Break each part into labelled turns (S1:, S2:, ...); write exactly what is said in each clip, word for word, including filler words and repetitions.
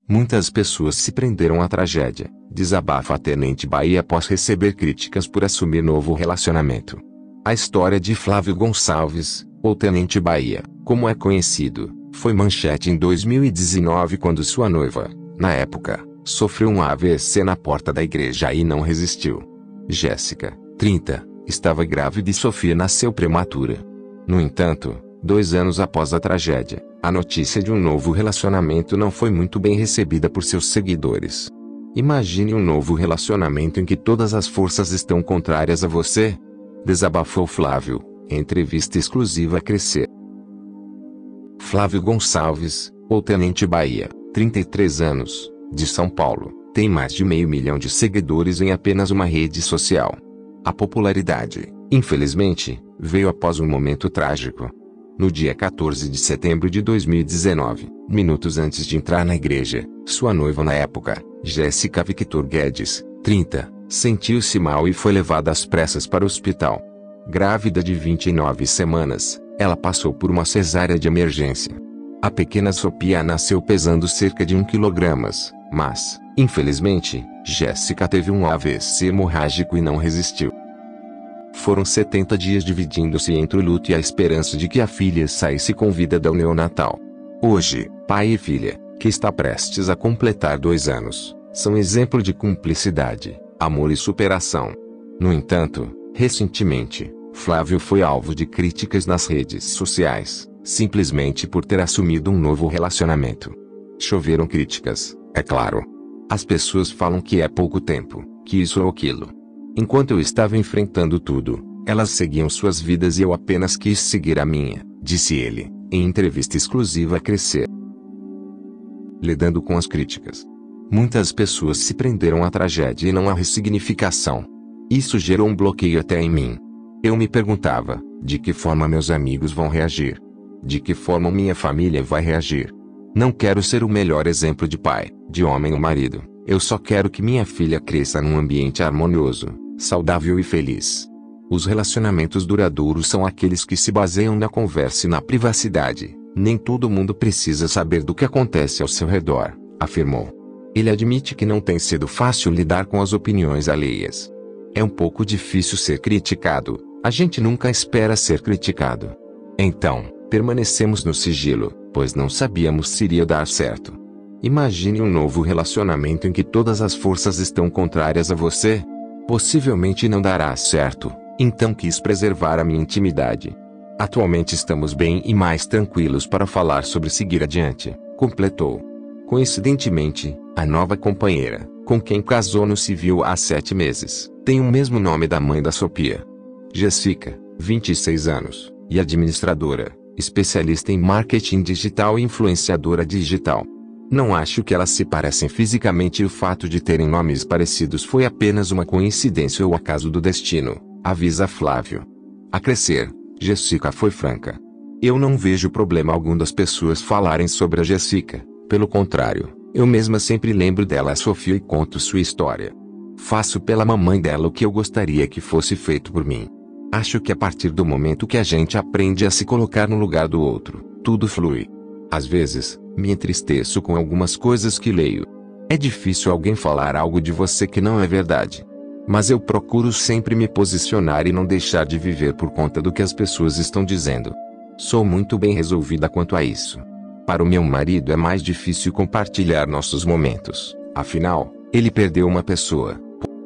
S1: Muitas pessoas se prenderam à tragédia. Desabafa a Tenente Bahia após receber críticas por assumir novo relacionamento. A história de Flávio Gonçalves, ou Tenente Bahia, como é conhecido, foi manchete em dois mil e dezenove quando sua noiva, na época, sofreu um A V C na porta da igreja e não resistiu. Jéssica, trinta, estava grávida e Sofia nasceu prematura. No entanto, dois anos após a tragédia, a notícia de um novo relacionamento não foi muito bem recebida por seus seguidores. Imagine um novo relacionamento em que todas as forças estão contrárias a você. Desabafou Flávio, em entrevista exclusiva a Crescer. Flávio Gonçalves, ou Tenente Bahia, trinta e três anos, de São Paulo, tem mais de meio milhão de seguidores em apenas uma rede social. A popularidade, infelizmente, veio após um momento trágico. No dia quatorze de setembro de dois mil e dezenove, minutos antes de entrar na igreja, sua noiva na época, Jéssica Victor Guedes, trinta, sentiu-se mal e foi levada às pressas para o hospital. Grávida de vinte e nove semanas, ela passou por uma cesárea de emergência. A pequena Sofia nasceu pesando cerca de um quilograma, mas, infelizmente, Jéssica teve um A V C hemorrágico e não resistiu. Foram setenta dias dividindo-se entre o luto e a esperança de que a filha saísse com vida do neonatal. Hoje, pai e filha, que está prestes a completar dois anos, são exemplo de cumplicidade, amor e superação. No entanto, recentemente, Flávio foi alvo de críticas nas redes sociais, simplesmente por ter assumido um novo relacionamento. Choveram críticas, é claro. As pessoas falam que é pouco tempo, que isso ou aquilo. Enquanto eu estava enfrentando tudo, elas seguiam suas vidas e eu apenas quis seguir a minha, disse ele, em entrevista exclusiva a Crescer. Lidando com as críticas. Muitas pessoas se prenderam à tragédia e não à ressignificação. Isso gerou um bloqueio até em mim. Eu me perguntava, de que forma meus amigos vão reagir? De que forma minha família vai reagir? Não quero ser o melhor exemplo de pai, de homem ou marido. Eu só quero que minha filha cresça num ambiente harmonioso, saudável e feliz. Os relacionamentos duradouros são aqueles que se baseiam na conversa e na privacidade. Nem todo mundo precisa saber do que acontece ao seu redor, afirmou. Ele admite que não tem sido fácil lidar com as opiniões alheias. É um pouco difícil ser criticado, a gente nunca espera ser criticado. Então, permanecemos no sigilo, pois não sabíamos se iria dar certo. Imagine um novo relacionamento em que todas as forças estão contrárias a você. Possivelmente não dará certo, então quis preservar a minha intimidade. Atualmente estamos bem e mais tranquilos para falar sobre seguir adiante, completou. Coincidentemente, a nova companheira, com quem casou no civil há sete meses, tem o mesmo nome da mãe da Sofia. Jéssica, vinte e seis anos, e administradora, especialista em marketing digital e influenciadora digital. Não acho que elas se parecem fisicamente e o fato de terem nomes parecidos foi apenas uma coincidência ou acaso do destino, avisa Flávio. A Crescer, Jéssica foi franca. Eu não vejo problema algum das pessoas falarem sobre a Jéssica, pelo contrário, eu mesma sempre lembro dela a Sofia e conto sua história. Faço pela mamãe dela o que eu gostaria que fosse feito por mim. Acho que a partir do momento que a gente aprende a se colocar no lugar do outro, tudo flui. Às vezes, me entristeço com algumas coisas que leio. É difícil alguém falar algo de você que não é verdade. Mas eu procuro sempre me posicionar e não deixar de viver por conta do que as pessoas estão dizendo. Sou muito bem resolvida quanto a isso. Para o meu marido é mais difícil compartilhar nossos momentos, afinal, ele perdeu uma pessoa.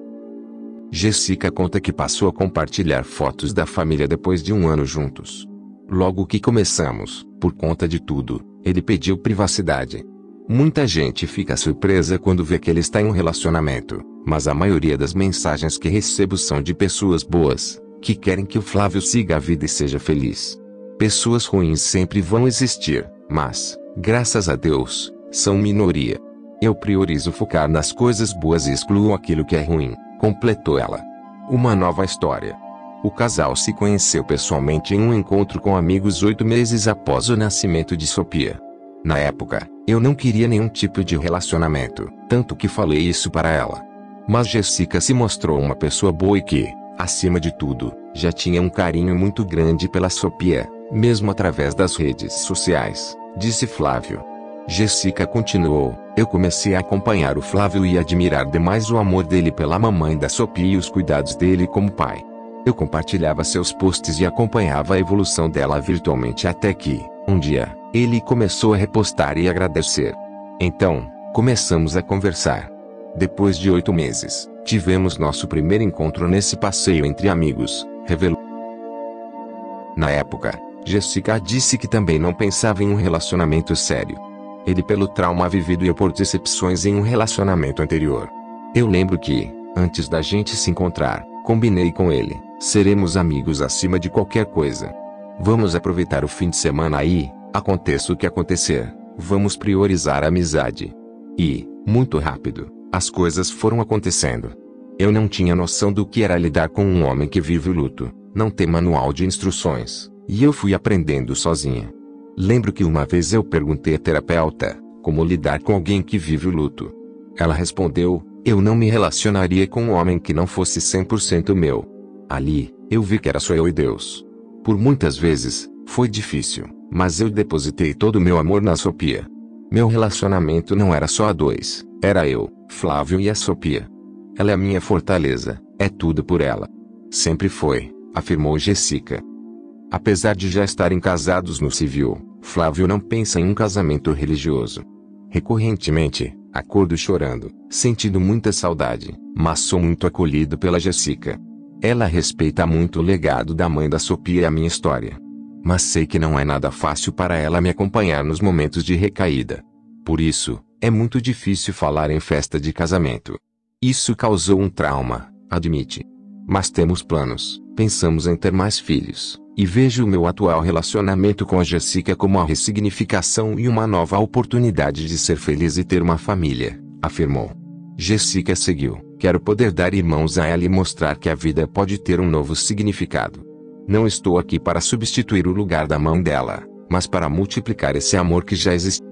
S1: Jéssica conta que passou a compartilhar fotos da família depois de um ano juntos. Logo que começamos, por conta de tudo, ele pediu privacidade. Muita gente fica surpresa quando vê que ele está em um relacionamento, mas a maioria das mensagens que recebo são de pessoas boas, que querem que o Flávio siga a vida e seja feliz. Pessoas ruins sempre vão existir, mas, graças a Deus, são minoria. Eu priorizo focar nas coisas boas e excluo aquilo que é ruim, completou ela. Uma nova história. O casal se conheceu pessoalmente em um encontro com amigos oito meses após o nascimento de Sofia. Na época, eu não queria nenhum tipo de relacionamento, tanto que falei isso para ela. Mas Jéssica se mostrou uma pessoa boa e que, acima de tudo, já tinha um carinho muito grande pela Sofia, mesmo através das redes sociais, disse Flávio. Jessica continuou: eu comecei a acompanhar o Flávio e admirar demais o amor dele pela mamãe da Sophia e os cuidados dele como pai. Eu compartilhava seus posts e acompanhava a evolução dela virtualmente até que, um dia, ele começou a repostar e agradecer. Então, começamos a conversar. Depois de oito meses, tivemos nosso primeiro encontro nesse passeio entre amigos, revelou. Na época, Jessica disse que também não pensava em um relacionamento sério. Ele pelo trauma vivido e por decepções em um relacionamento anterior. Eu lembro que, antes da gente se encontrar, combinei com ele: seremos amigos acima de qualquer coisa. Vamos aproveitar o fim de semana aí, aconteça o que acontecer, vamos priorizar a amizade. E, muito rápido, as coisas foram acontecendo. Eu não tinha noção do que era lidar com um homem que vive o luto, não tem manual de instruções, e eu fui aprendendo sozinha. Lembro que uma vez eu perguntei à terapeuta como lidar com alguém que vive o luto. Ela respondeu: eu não me relacionaria com um homem que não fosse cem por cento meu. Ali, eu vi que era só eu e Deus. Por muitas vezes, foi difícil, mas eu depositei todo o meu amor na Sophia. Meu relacionamento não era só a dois, era eu, Flávio e a Sophia. Ela é a minha fortaleza, é tudo por ela. Sempre foi, afirmou Jessica. Apesar de já estarem casados no civil, Flávio não pensa em um casamento religioso. Recorrentemente, acordo chorando, sentindo muita saudade, mas sou muito acolhido pela Jessica. Ela respeita muito o legado da mãe da Sophia e a minha história. Mas sei que não é nada fácil para ela me acompanhar nos momentos de recaída. Por isso, é muito difícil falar em festa de casamento. Isso causou um trauma, admite. Mas temos planos, pensamos em ter mais filhos. E vejo o meu atual relacionamento com a Jessica como uma ressignificação e uma nova oportunidade de ser feliz e ter uma família, afirmou. Jessica seguiu: quero poder dar irmãos a ela e mostrar que a vida pode ter um novo significado. Não estou aqui para substituir o lugar da mão dela, mas para multiplicar esse amor que já existe.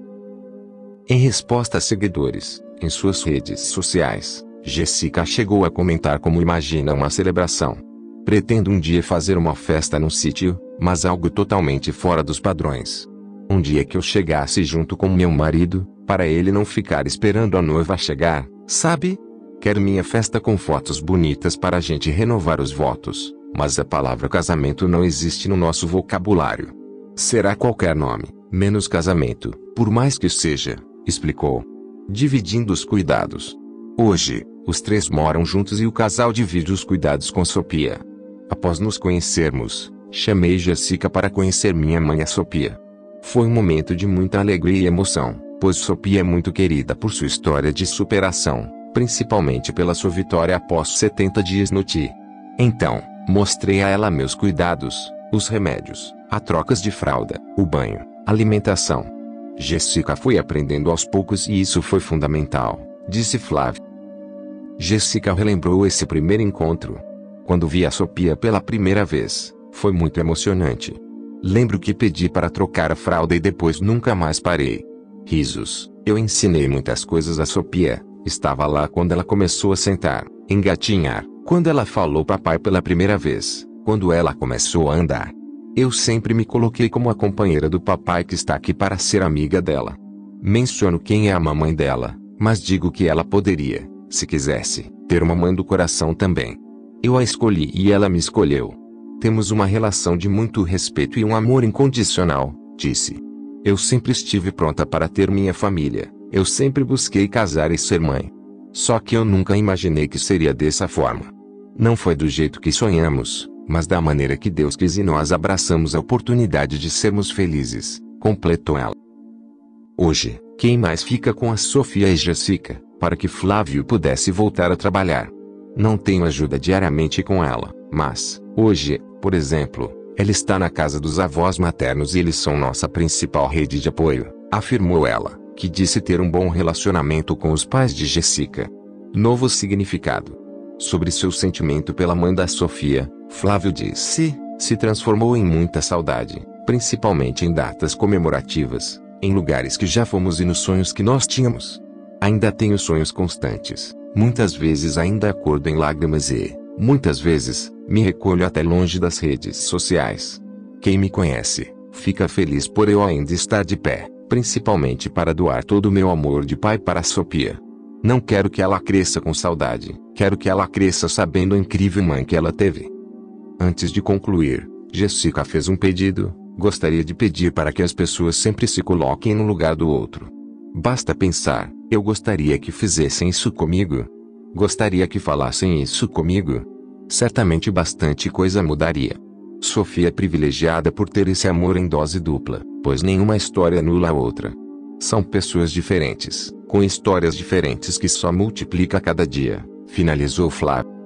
S1: Em resposta a seguidores, em suas redes sociais, Jessica chegou a comentar como imagina uma celebração. Pretendo um dia fazer uma festa num sítio, mas algo totalmente fora dos padrões. Um dia que eu chegasse junto com meu marido, para ele não ficar esperando a noiva chegar, sabe? Quero minha festa com fotos bonitas para a gente renovar os votos, mas a palavra casamento não existe no nosso vocabulário. Será qualquer nome, menos casamento, por mais que seja, explicou. Dividindo os cuidados. Hoje, os três moram juntos e o casal divide os cuidados com Sophia. Após nos conhecermos, chamei Jessica para conhecer minha mãe, a Sophia. Foi um momento de muita alegria e emoção, pois Sophia é muito querida por sua história de superação, principalmente pela sua vitória após setenta dias no T I. Então, mostrei a ela meus cuidados, os remédios, as trocas de fralda, o banho, alimentação. Jessica foi aprendendo aos poucos e isso foi fundamental, disse Flávio. Jessica relembrou esse primeiro encontro. Quando vi a Sophia pela primeira vez, foi muito emocionante. Lembro que pedi para trocar a fralda e depois nunca mais parei. Risos. Eu ensinei muitas coisas a Sophia. Estava lá quando ela começou a sentar, engatinhar, quando ela falou papai pela primeira vez, quando ela começou a andar. Eu sempre me coloquei como a companheira do papai que está aqui para ser amiga dela. Menciono quem é a mamãe dela, mas digo que ela poderia, se quisesse, ter uma mãe do coração também. Eu a escolhi e ela me escolheu. Temos uma relação de muito respeito e um amor incondicional, disse. Eu sempre estive pronta para ter minha família. Eu sempre busquei casar e ser mãe. Só que eu nunca imaginei que seria dessa forma. Não foi do jeito que sonhamos, mas da maneira que Deus quis e nós abraçamos a oportunidade de sermos felizes, completou ela. Hoje, quem mais fica com a Sophia e Jessica, para que Flávio pudesse voltar a trabalhar? Não tenho ajuda diariamente com ela, mas, hoje, por exemplo, ela está na casa dos avós maternos e eles são nossa principal rede de apoio, afirmou ela, que disse ter um bom relacionamento com os pais de Jessica. Novo significado. Sobre seu sentimento pela mãe da Sophia, Flávio disse: se transformou em muita saudade, principalmente em datas comemorativas, em lugares que já fomos e nos sonhos que nós tínhamos. Ainda tenho sonhos constantes. Muitas vezes ainda acordo em lágrimas e, muitas vezes, me recolho até longe das redes sociais. Quem me conhece, fica feliz por eu ainda estar de pé, principalmente para doar todo o meu amor de pai para a Sophia. Não quero que ela cresça com saudade, quero que ela cresça sabendo a incrível mãe que ela teve. Antes de concluir, Jessica fez um pedido: gostaria de pedir para que as pessoas sempre se coloquem no lugar do outro. Basta pensar, eu gostaria que fizessem isso comigo. Gostaria que falassem isso comigo. Certamente bastante coisa mudaria. Sophia é privilegiada por ter esse amor em dose dupla, pois nenhuma história anula a outra. São pessoas diferentes, com histórias diferentes que só multiplica a cada dia, finalizou Flávio.